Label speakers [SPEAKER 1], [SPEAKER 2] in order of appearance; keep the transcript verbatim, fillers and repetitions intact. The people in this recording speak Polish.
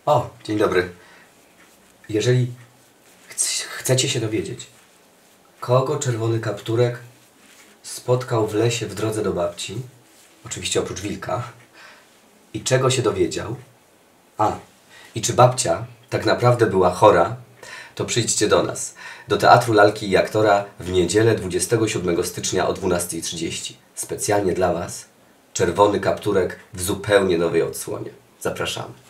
[SPEAKER 1] O, dzień dobry. Jeżeli ch chcecie się dowiedzieć, kogo czerwony kapturek spotkał w lesie w drodze do babci, oczywiście oprócz wilka, i czego się dowiedział, a, i czy babcia tak naprawdę była chora, to przyjdźcie do nas, do Teatru Lalki i Aktora w niedzielę dwudziestego siódmego stycznia o dwunastej trzydzieści. Specjalnie dla Was czerwony kapturek w zupełnie nowej odsłonie. Zapraszamy.